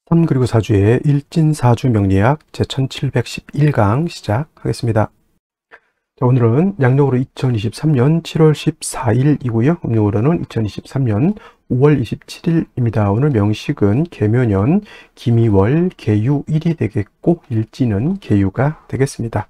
3 그리고 4주의 일진사주 명리학 제1711강 시작하겠습니다. 자, 오늘은 양력으로 2023년 7월 14일이고요. 음력으로는 2023년 5월 27일입니다. 오늘 명식은 계묘년 기미월 계유일이 되겠고 일진은 계유가 되겠습니다.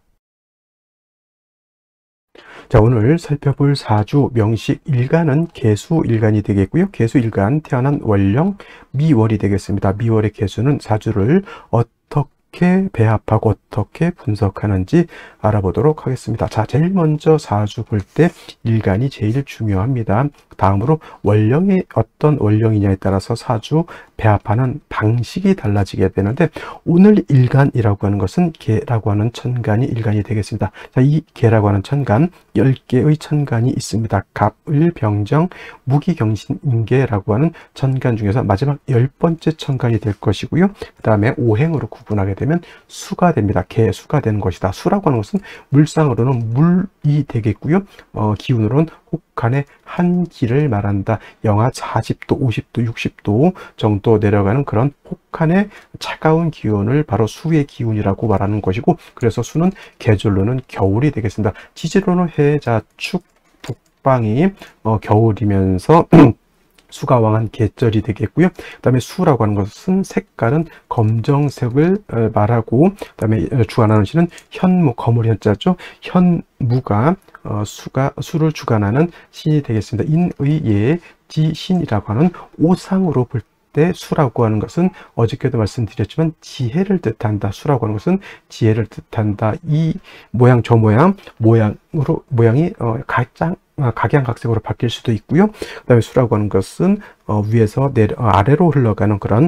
자, 오늘 살펴볼 사주 명식 일간은 계수일간이 되겠고요. 계수일간 태어난 월령 미월이 되겠습니다. 미월의 계수는 사주를 어떻게 배합하고 어떻게 분석하는지 알아보도록 하겠습니다. 자, 제일 먼저 사주 볼 때 일간이 제일 중요합니다. 다음으로 월령이 어떤 월령이냐에 따라서 사주 배합하는 방식이 달라지게 되는데, 오늘 일간이라고 하는 것은 계라고 하는 천간이 일간이 되겠습니다. 자, 이 계라고 하는 천간 10개의 천간이 있습니다. 갑을, 병정, 무기경신, 임계라고 하는 천간 중에서 마지막 10번째 천간이 될 것이고요. 그 다음에 오행으로 구분하게 되면 수가 됩니다. 계수가 되는 것이다. 수라고 하는 것은 물상으로는 물이 되겠고요. 기운으로는 혹한의 한기를 말한다. 영하 40도, 50도, 60도 정도 내려가는 그런 혹한의 차가운 기운을 바로 수의 기운이라고 말하는 것이고, 그래서 수는 계절로는 겨울이 되겠습니다. 지지로는 해, 자, 축, 북방이 겨울이면서 수가 왕한 계절이 되겠고요. 그 다음에 수라고 하는 것은 색깔은 검정색을 말하고, 그 다음에 주관하는 신은 현무, 거물 현자죠. 현무가 수를 주관하는 신이 되겠습니다. 인의 예지신이라고 하는 오상으로 볼 때 수라고 하는 것은 어저께도 말씀드렸지만 지혜를 뜻한다. 수라고 하는 것은 지혜를 뜻한다. 이 모양 저 모양이 가장 각양각색으로 바뀔 수도 있고요. 그 다음에 수라고 하는 것은 위에서 아래로 흘러가는 그런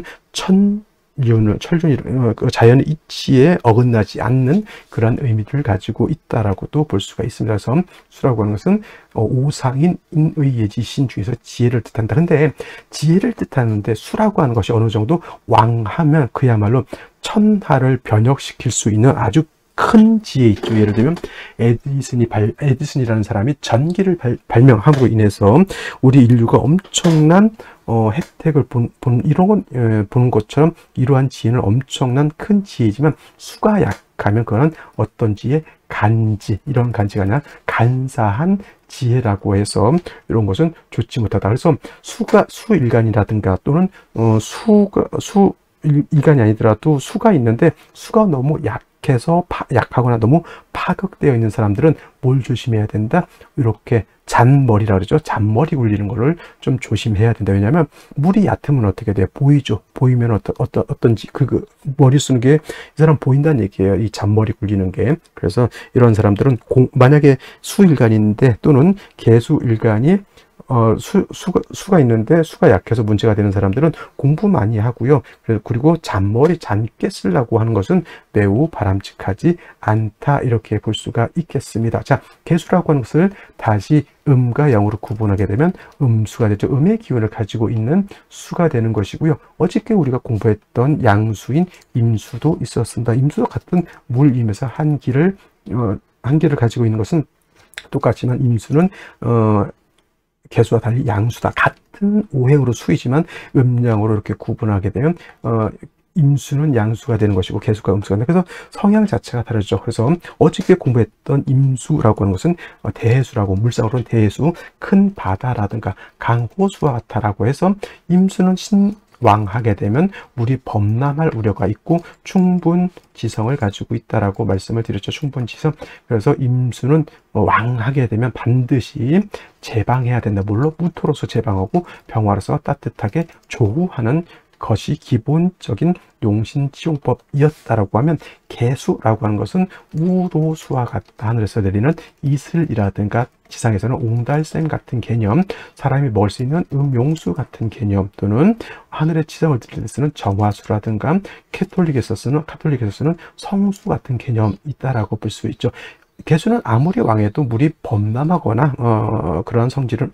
자연의 이치에 어긋나지 않는 그런 의미를 가지고 있다라고도 볼 수가 있습니다. 그래서 수라고 하는 것은 오상인 인의예지신 중에서 지혜를 뜻한다. 근데 지혜를 뜻하는데 수라고 하는 것이 어느 정도 왕하면 그야말로 천하를 변혁시킬 수 있는 아주 큰 지혜 있죠. 예를 들면 에디슨이라는 사람이 전기를 발명함으로 인해서 우리 인류가 엄청난 혜택을 보는 것처럼, 이러한 지혜는 엄청난 큰 지혜이지만 수가 약하면 그거는 어떤 지혜? 간지, 이런 간지가 아니라 간사한 지혜라고 해서 이런 것은 좋지 못하다. 그래서 수일간이라든가 또는 수일간이 아니더라도 수가 있는데 수가 너무 약하거나 너무 파격되어 있는 사람들은 뭘 조심해야 된다? 이렇게 잔머리라 그러죠. 잔머리 굴리는 거를 좀 조심해야 된다. 왜냐하면 물이 얕으면 어떻게 돼요? 보이죠. 보이면 어떤지 머리 쓰는 게 이 사람 보인다는 얘기예요. 이 잔머리 굴리는 게. 그래서 이런 사람들은 만약에 수일간인데 또는 계수일간이 수가 있는데 수가 약해서 문제가 되는 사람들은 공부 많이 하고요. 그리고 잔머리 잔깨 쓰려고 하는 것은 매우 바람직하지 않다. 이렇게 볼 수가 있겠습니다. 자, 계수라고 하는 것을 다시 음과 영으로 구분하게 되면 음수가 되죠. 음의 기운을 가지고 있는 수가 되는 것이고요. 어저께 우리가 공부했던 양수인 임수도 있었습니다. 임수도 같은 물임에서 한기를 가지고 있는 것은 똑같지만 임수는 계수와 달리 양수다. 같은 오행으로 수이지만 음양으로 이렇게 구분하게 되면 임수는 양수가 되는 것이고 계수가 음수가 되는, 그래서 성향 자체가 다르죠. 그래서 어저께 공부했던 임수라고 하는 것은 대해수라고, 물상으로는 대해수, 큰 바다라든가 강호수와 같다라고 해서, 임수는 왕하게 되면 물이 범람할 우려가 있고 충분지성을 가지고 있다라고 말씀을 드렸죠. 충분지성. 그래서 임수는 왕하게 되면 반드시 제방해야 된다. 물론 무토로서 제방하고 병화로서 따뜻하게 조우하는 것이 기본적인 용신지용법이었다라고 하면, 계수라고 하는 것은 우로수와 같다. 하늘에서 내리는 이슬이라든가 지상에서는 옹달샘 같은 개념, 사람이 먹을 수 있는 음용수 같은 개념, 또는 하늘의 지성을 드릴 때 쓰는 정화수라든가 카톨릭에서 쓰는 성수 같은 개념이 있다라고 볼 수 있죠. 계수는 아무리 왕해도 물이 범람하거나 그러한 성질은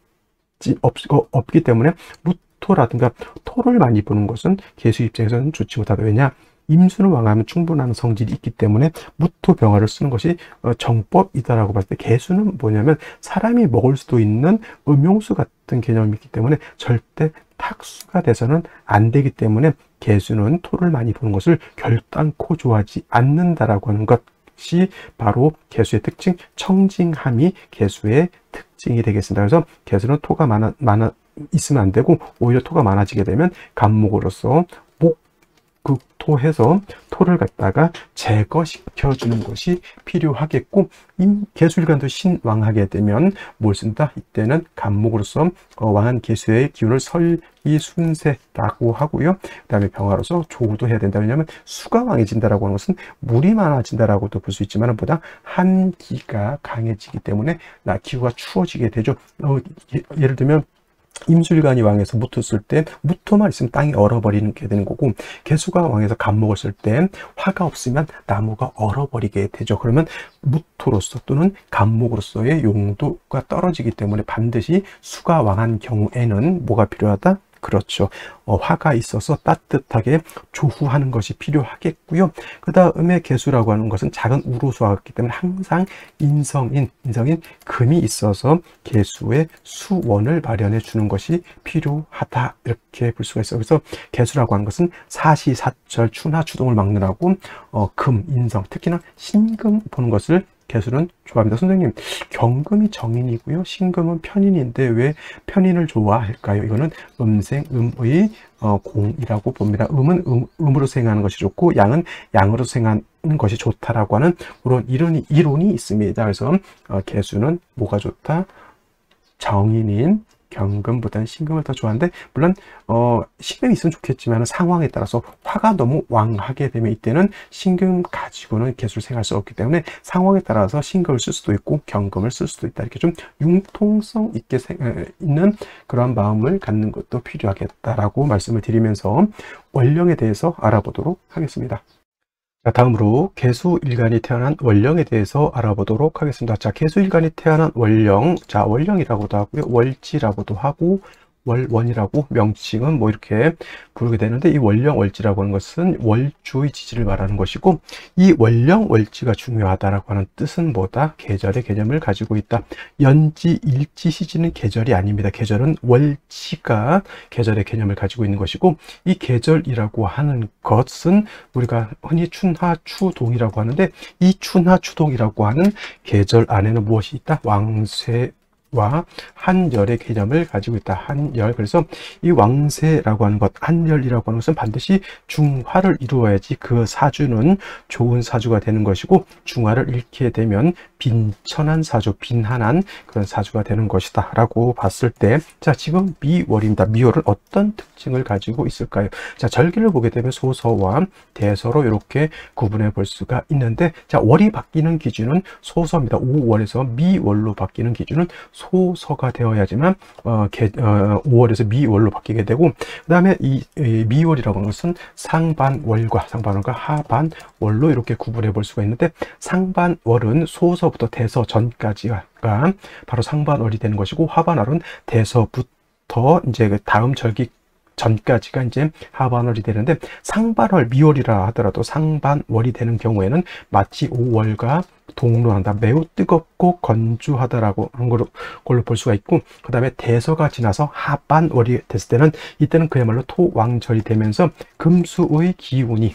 없기 때문에 토라든가 토를 많이 보는 것은 계수 입장에서는 좋지 못하다. 왜냐? 임수는 왕하면 충분한 성질이 있기 때문에 무토병화를 쓰는 것이 정법이다라고 봤을 때, 계수는 뭐냐면 사람이 먹을 수도 있는 음용수 같은 개념이 있기 때문에 절대 탁수가 돼서는 안 되기 때문에 개수는 토를 많이 보는 것을 결단코 좋아하지 않는다라고 하는 것이 바로 개수의 특징, 청징함이 개수의 특징이 되겠습니다. 그래서 개수는 토가 많아 있으면 안 되고, 오히려 토가 많아지게 되면 간목으로서 극토해서 토를 갖다가 제거시켜 주는 것이 필요하겠고, 개수일간도 신왕하게 되면 뭘 쓴다? 이때는 간목으로서 왕한 개수의 기운을 설이순세라고 하고요. 그 다음에 병화로서 조우도 해야 된다. 왜냐하면 수가 왕해진다라고 하는 것은 물이 많아진다라고도 볼 수 있지만 보다 한기가 강해지기 때문에 기후가 추워지게 되죠. 예를 들면 임술관이 왕에서 무토 쓸 때 무토만 있으면 땅이 얼어버리는 게 되는 거고, 개수가 왕에서 간목을 쓸 때 화가 없으면 나무가 얼어버리게 되죠. 그러면 무토로서 또는 간목으로서의 용도가 떨어지기 때문에 반드시 수가 왕한 경우에는 뭐가 필요하다? 그렇죠. 화가 있어서 따뜻하게 조후하는 것이 필요하겠고요. 그 다음에 개수라고 하는 것은 작은 우로수가 있기 때문에 항상 인성인 금이 있어서 개수의 수원을 마련해 주는 것이 필요하다, 이렇게 볼 수가 있어요. 그래서 개수라고 하는 것은 사시사철 추나 추동을 막느라고 금, 인성, 특히나 신금 보는 것을 개수는 좋아합니다. 선생님, 경금이 정인이고요, 신금은 편인인데 왜 편인을 좋아할까요? 이거는 음생음의 공이라고 봅니다. 음은 음으로 생하는 것이 좋고, 양은 양으로 생하는 것이 좋다라고 하는 그런 이론이 있습니다. 그래서 개수는 뭐가 좋다? 정인인 경금보다는 신금을 더 좋아하는데, 물론 신금이 있으면 좋겠지만 상황에 따라서 화가 너무 왕하게 되면 이때는 신금 가지고는 개수를 생각할 수 없기 때문에 상황에 따라서 신금을 쓸 수도 있고 경금을 쓸 수도 있다. 이렇게 좀 융통성 있게 있는 그런 마음을 갖는 것도 필요하겠다라고 말씀을 드리면서 원령에 대해서 알아보도록 하겠습니다. 자, 다음으로 개수일간이 태어난 원령에 대해서 알아보도록 하겠습니다. 자, 개수일간이 태어난 원령, 자, 원령이라고도 하고요, 월지라고도 하고, 월원이라고 명칭은 뭐 이렇게 부르게 되는데, 이 원령 월지라고 하는 것은 월주의 지지를 말하는 것이고, 이 원령 월지가 중요하다라고 하는 뜻은 뭐다? 계절의 개념을 가지고 있다. 연지, 일지, 시지는 계절이 아닙니다. 계절은 월지가 계절의 개념을 가지고 있는 것이고, 이 계절이라고 하는 것은 우리가 흔히 춘하, 추동이라고 하는데, 이 춘하, 추동이라고 하는 계절 안에는 무엇이 있다? 왕쇠 와 한열의 개념을 가지고 있다. 한열. 그래서 이 왕세라고 하는 것, 한열이라고 하는 것은 반드시 중화를 이루어야지 그 사주는 좋은 사주가 되는 것이고, 중화를 잃게 되면 빈천한 사주, 빈한한 그런 사주가 되는 것이다 라고 봤을 때, 자, 지금 미월입니다. 미월은 어떤 특징을 가지고 있을까요? 자, 절기를 보게 되면 소서와 대서로 이렇게 구분해 볼 수가 있는데, 자, 월이 바뀌는 기준은 소서입니다. 5월에서 미월로 바뀌는 기준은 소서가 되어야지만 5월에서 미월로 바뀌게 되고, 그 다음에 이 미월이라고 하는 것은 상반월과 하반월로 이렇게 구분해 볼 수가 있는데, 상반월은 소서부터 대서 전까지가 바로 상반월이 되는 것이고, 하반월은 대서부터 이제 그 다음 절기 전까지가 이제 하반월이 되는데, 상반월 미월이라 하더라도 상반월이 되는 경우에는 마치 5월과 동로한다. 매우 뜨겁고 건조하다라고 하는 걸로 볼 수가 있고, 그 다음에 대서가 지나서 하반월이 됐을 때는 이때는 그야말로 토왕절이 되면서 금수의 기운이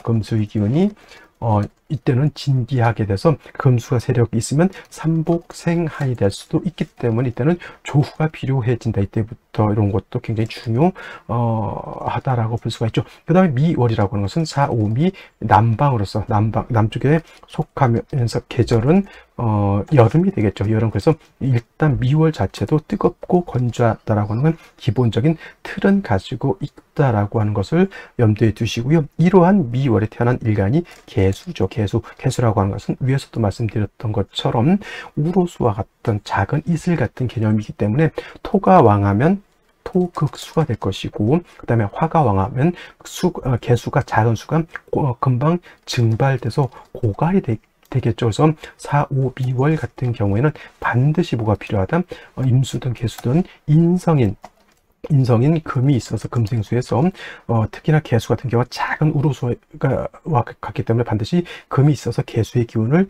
이때는 진기하게 돼서 금수가 세력이 있으면 삼복생한이 될 수도 있기 때문에 이때는 조후가 필요해진다. 이때부터 이런 것도 굉장히 중요하다라고 볼 수가 있죠. 그 다음에 미월이라고 하는 것은 사오미 남방으로서 남쪽에 속하면서 계절은 여름이 되겠죠. 여름. 그래서 일단 미월 자체도 뜨겁고 건조하다라고 하는 건 기본적인 틀은 가지고 있다라고 하는 것을 염두에 두시고요. 이러한 미월에 태어난 일간이 개수죠. 개수라고 하는 것은 위에서도 말씀드렸던 것처럼 우로수와 같은 작은 이슬 같은 개념이기 때문에 토가 왕하면 토극수가 될 것이고, 그 다음에 화가 왕하면 개수가 작은 수가 금방 증발돼서 고갈이 되겠죠. 그래서 4, 5, 미월 같은 경우에는 반드시 뭐가 필요하다? 임수든 개수든 인성인 인성인 금이 있어서 금생수에서 특히나 개수 같은 경우가 작은 우루수가 같기 때문에 반드시 금이 있어서 개수의 기운을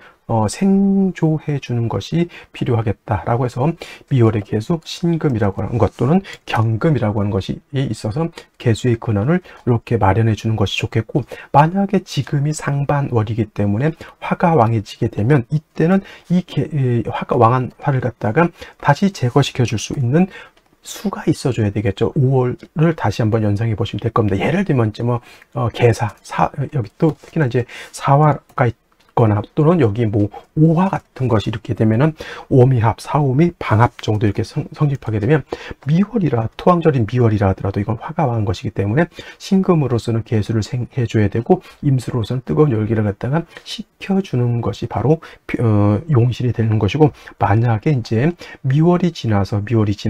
생조해 주는 것이 필요하겠다라고 해서 미월의 개수 신금이라고 하는 것 또는 경금이라고 하는 것이 있어서 개수의 근원을 이렇게 마련해 주는 것이 좋겠고, 만약에 지금이 상반월이기 때문에 화가 왕해지게 되면 이때는 이 화가 왕한 화를 갖다가 다시 제거시켜 줄 수 있는 수가 있어줘야 되겠죠. 5월을 다시 한번 연상해 보시면 될 겁니다. 예를 들면 이제 여기 또 특히나 이제 사화가 있거나 또는 여기 오화 같은 것이 이렇게 되면은 오미합, 사오미, 방합 정도 이렇게 성립하게 되면 미월이라 토왕절인 미월이라 하더라도 이건 화가 왕한 것이기 때문에 신금으로서는 개수를 생해줘야 되고 임수로서는 뜨거운 열기를 갖다가 식혀주는 것이 바로 용신이 되는 것이고, 만약에 이제 미월이 지나서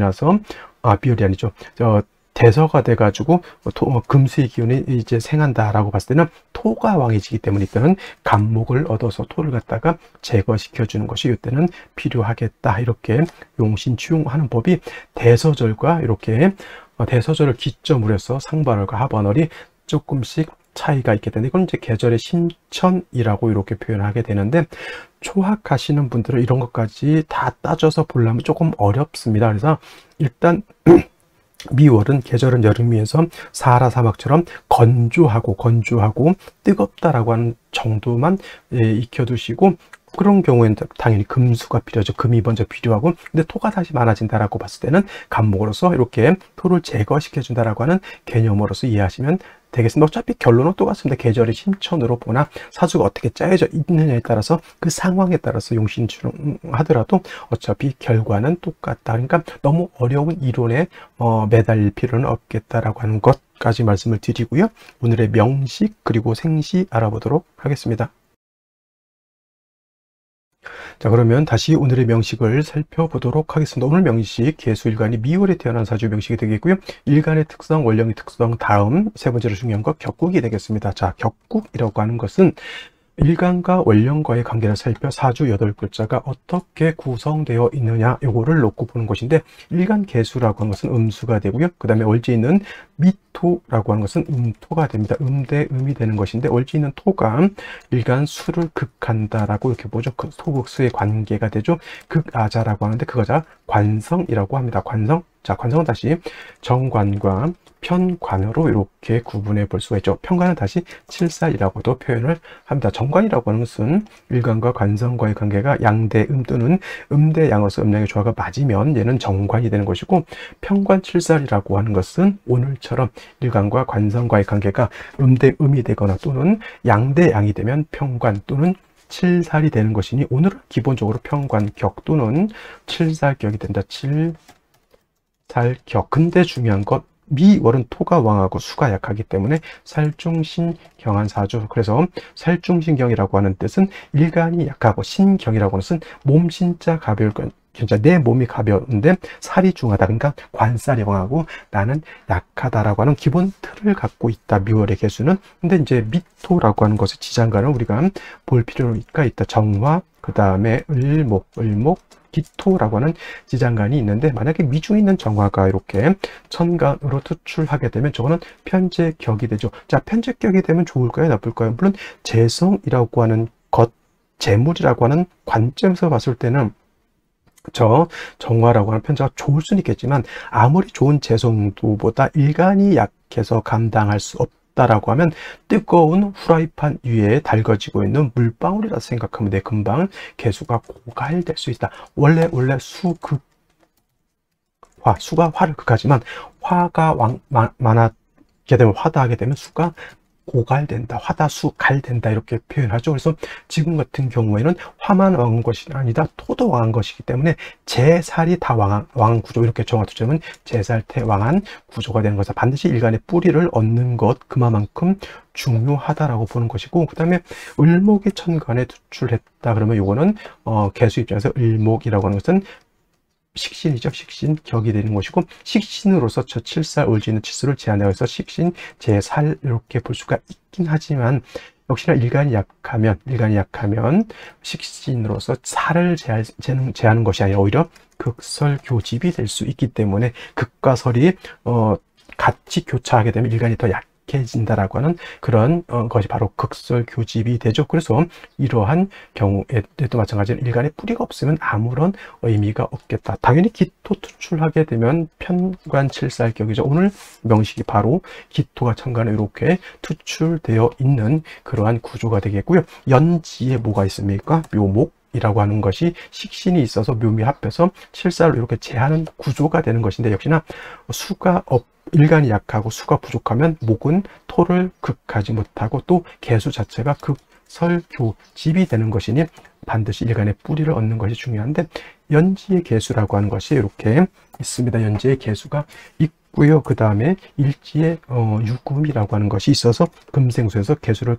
미월이 아니죠. 대서가 돼가지고 금수의 기운이 이제 생한다라고 봤을 때는 토가 왕해지기 때문에 이때는 간목을 얻어서 토를 갖다가 제거시켜 주는 것이 이때는 필요하겠다. 이렇게 용신치용하는 법이 대서절과 이렇게 대서절을 기점으로 해서 상반월과 하반월이 조금씩 차이가 있게 되는데, 이건 이제 계절의 신천이라고 이렇게 표현하게 되는데, 초학하시는 분들은 이런 것까지 다 따져서 보려면 조금 어렵습니다. 그래서 일단 미월은 계절은 여름이어서 사하라 사막처럼 건조하고 뜨겁다라고 하는 정도만 익혀두시고, 그런 경우에는 당연히 금수가 필요하죠. 금이 먼저 필요하고, 근데 토가 다시 많아진다라고 봤을 때는 간목으로서 이렇게 토를 제거시켜 준다라고 하는 개념으로서 이해하시면 되겠습니다. 어차피 결론은 똑같습니다. 계절의 신천으로 보나 사주가 어떻게 짜여져 있느냐에 따라서 그 상황에 따라서 용신하더라도 어차피 결과는 똑같다. 그러니까 너무 어려운 이론에 매달릴 필요는 없겠다라고 하는 것까지 말씀을 드리고요. 오늘의 명식 그리고 생시 알아보도록 하겠습니다. 자, 그러면 다시 오늘의 명식을 살펴보도록 하겠습니다. 오늘 명식 개수일간이 미월에 태어난 사주 명식이 되겠고요. 일간의 특성, 원령의 특성, 다음 세 번째로 중요한 것 격국이 되겠습니다. 자, 격국이라고 하는 것은 일간과 원령과의 관계를 살펴 사주 8글자가 어떻게 구성되어 있느냐 요거를 놓고 보는 것인데, 일간 개수라고 하는 것은 음수가 되고요. 그 다음에 월지 있는 미토라고 하는 것은 음토가 됩니다. 대 음이 되는 것인데, 월지 있는 토가 일간 수를 극한다라고 이렇게 보죠. 그 토극수의 관계가 되죠. 극아자라고 하는데 그거자 관성이라고 합니다. 관성. 자, 관성은 다시 정관과 편관으로 이렇게 구분해 볼 수가 있죠. 편관은 다시 칠살이라고도 표현을 합니다. 정관이라고 하는 것은 일간과 관성과의 관계가 양대음 또는 음대양으로서 음양의 조화가 맞으면 얘는 정관이 되는 것이고, 편관 칠살이라고 하는 것은 오늘처럼 일간과 관성과의 관계가 음대음이 되거나 또는 양대양이 되면 편관 또는 칠살이 되는 것이니, 오늘은 기본적으로 편관격 또는 칠살격이 된다. 칠살격. 근데 중요한 것, 미월은 토가 왕하고 수가 약하기 때문에 살중신경한 사주. 그래서 살중신경이라고 하는 뜻은 일간이 약하고, 신경이라고 하는 것은 몸신자 가벼울 건, 진짜 내 몸이 가벼운데 살이 중하다. 그러니까 관살이 왕하고 나는 약하다라고 하는 기본 틀을 갖고 있다. 미월의 개수는. 근데 이제 미토라고 하는 것의 지장간을 우리가 볼 필요가 있다. 정화, 그 다음에 을목, 기토라고 하는 지장간이 있는데, 만약에 미중에 있는 정화가 이렇게 천간으로 투출하게 되면 저거는 편재격이 되죠. 자, 편재격이 되면 좋을까요? 나쁠까요? 물론 재성이라고 하는 것, 재물이라고 하는 관점에서 봤을 때는 저 정화라고 하는 편자가 좋을 수는 있겠지만, 아무리 좋은 재성도보다 일간이 약해서 감당할 수 없다라고 하면 뜨거운 후라이팬 위에 달궈지고 있는 물방울이라 생각하면 돼. 금방 개수가 고갈될 수 있다. 원래 수가 화를 극하지만, 화가 많게 되면 화다하게 되면 수가 고갈된다, 화다수 갈된다 이렇게 표현하죠. 그래서 지금 같은 경우에는 화만 왕한 것이 아니다, 토도 왕한 것이기 때문에 제살이 다 왕한 구조, 이렇게 정화투자면 제살태왕한 구조가 되는 것은 반드시 일간의 뿌리를 얻는 것, 그만큼 중요하다라고 보는 것이고, 그 다음에 을목이 천간에 투출했다 그러면 요거는 개수 입장에서 을목이라고 하는 것은 식신이죠. 식신격이 되는 것이고, 식신으로서 저 칠살 올지는 치수를 제한해서 식신 제살 이렇게 볼 수가 있긴 하지만, 역시나 일간이 약하면 식신으로서 살을 재는 것이 아니라 오히려 극설교집이 될 수 있기 때문에 극과 설이 같이 교차하게 되면 일간이 더 약해진다라고 하는 그런 것이 바로 극설교집이 되죠. 그래서 이러한 경우에도 마찬가지로 일간에 뿌리가 없으면 아무런 의미가 없겠다. 당연히 기토 투출하게 되면 편관칠살격이죠. 오늘 명식이 바로 기토가 천간에 이렇게 투출되어 있는 그러한 구조가 되겠고요. 연지에 뭐가 있습니까? 묘목 이라고 하는 것이 식신이 있어서 묘미 합해서 칠살로 이렇게 제하는 구조가 되는 것인데, 역시나 일간이 약하고 수가 부족하면 목은 토를 극하지 못하고 또 개수 자체가 극설교집이 되는 것이니 반드시 일간의 뿌리를 얻는 것이 중요한데, 연지의 개수라고 하는 것이 이렇게 있습니다. 연지의 개수가 있고요. 그 다음에 일지의 유금이라고 하는 것이 있어서 금생수에서 개수를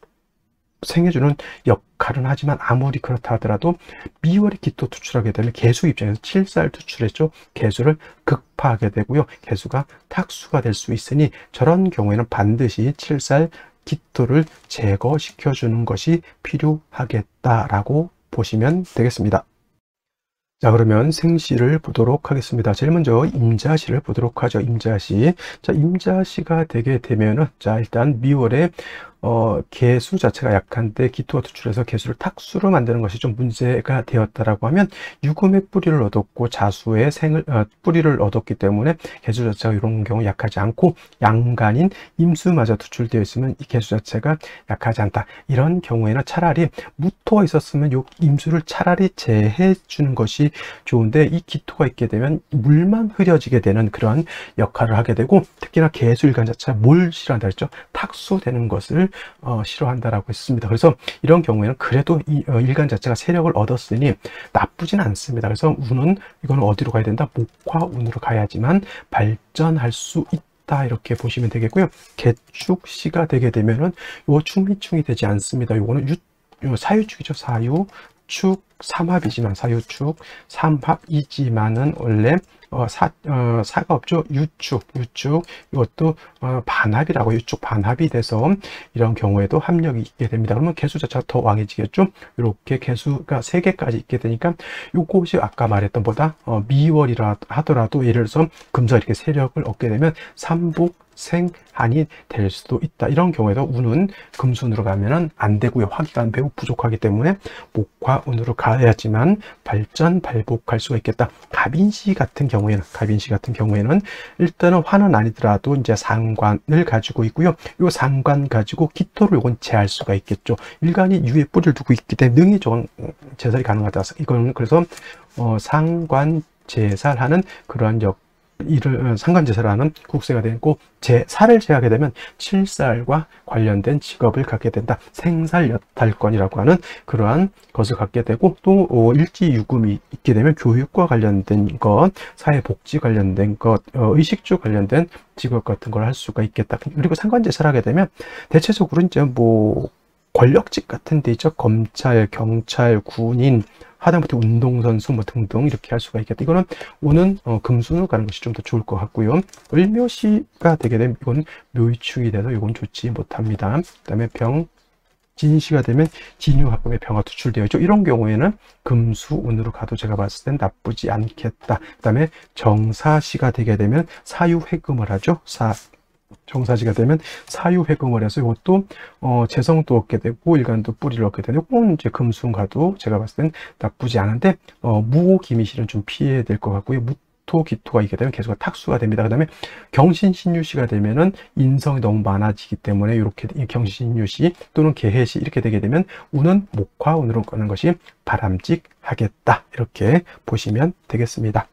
생해주는 역할은 하지만, 아무리 그렇다 하더라도 미월이 기토 투출하게 되면 개수 입장에서 칠살 투출했죠. 개수를 극파하게 되고요. 개수가 탁수가 될 수 있으니 저런 경우에는 반드시 칠살 기토를 제거시켜주는 것이 필요하겠다라고 보시면 되겠습니다. 자, 그러면 생시를 보도록 하겠습니다. 제일 먼저 임자시를 보도록 하죠. 임자시. 자, 임자시가 되게 되면은, 자, 일단 미월에 개수 자체가 약한데 기토가 투출해서 개수를 탁수로 만드는 것이 좀 문제가 되었다라고 하면, 유금의 뿌리를 얻었고 자수의 뿌리를 얻었기 때문에 개수 자체가 이런 경우 약하지 않고, 양간인 임수마저 투출되어 있으면 이 개수 자체가 약하지 않다. 이런 경우에는 차라리 무토가 있었으면 요 임수를 차라리 제해 주는 것이 좋은데, 이 기토가 있게 되면 물만 흐려지게 되는 그런 역할을 하게 되고, 특히나 개수일간 자체가 뭘 싫어한다 했죠? 탁수되는 것을 싫어한다라고 했습니다. 그래서 이런 경우에는 그래도 이 일간 자체가 세력을 얻었으니 나쁘진 않습니다. 그래서 운은 이거는 어디로 가야 된다? 목화운으로 가야지만 발전할 수 있다, 이렇게 보시면 되겠고요. 개축시가 되게 되면은 요 충미충이 되지 않습니다. 요거는 사유축이죠. 사유축 삼합이지만, 사유축 삼합이지만은 원래 사가 없죠. 유축 이것도 반합이라고, 유축 반합이 돼서 이런 경우에도 합력이 있게 됩니다. 그러면 개수 자체가 더 왕해지겠죠. 이렇게 개수가 3개까지 있게 되니까 요것이 아까 말했던 보다 미월이라 하더라도 예를 들어서 금서 이렇게 세력을 얻게 되면 삼복생한이 될 수도 있다. 이런 경우에도 운은 금순으로 가면은 안 되고요. 화기가 매우 부족하기 때문에 목화운으로 가야지만 발복할 수가 있겠다. 갑인시 같은 경우에는 일단은 화는 아니더라도 이제 상관을 가지고 있고요. 요 상관 가지고 기토를 요건 제할 수가 있겠죠. 일간이 유에 뿌리를 두고 있기 때문에 능히 저건 제살이 가능하다. 이거는 그래서 상관 제살하는 그러한 상관제사라는 국세가 되고, 살을 제하게 되면 칠살과 관련된 직업을 갖게 된다. 생살여탈권이라고 하는 그러한 것을 갖게 되고, 또 일지유금이 있게 되면 교육과 관련된 것, 사회복지 관련된 것, 의식주 관련된 직업 같은 걸 할 수가 있겠다. 그리고 상관제사를 하게 되면 대체적으로 이제 권력직 같은 데 있죠. 검찰, 경찰, 군인, 하다못해 운동선수 등등 이렇게 할 수가 있겠다. 이거는 오는 금순으로 가는 것이 좀 더 좋을 것 같고요. 을묘시가 되게 되면 이건 묘위축이 돼서 이건 좋지 못합니다. 그 다음에 진시가 되면 진유합금의 병화 투출되어 있죠. 이런 경우에는 금수운으로 가도 제가 봤을 땐 나쁘지 않겠다. 그 다음에 정사시가 되게 되면 사유회금을 하죠. 정사시가 되면 사유회금을 해서 이것도 재성도 얻게 되고 일간도 뿌리를 얻게 되고, 이건 이제 금수가도 제가 봤을 땐 나쁘지 않은데, 무호기미실은 좀 피해야 될 것 같고요. 무토 기토가 있게 되면 개수가 탁수가 됩니다. 그 다음에 경신신유시가 되면은 인성이 너무 많아지기 때문에 이렇게 경신신유시 또는 개해시 이렇게 되게 되면 운은 목화운으로 가는 것이 바람직하겠다, 이렇게 보시면 되겠습니다.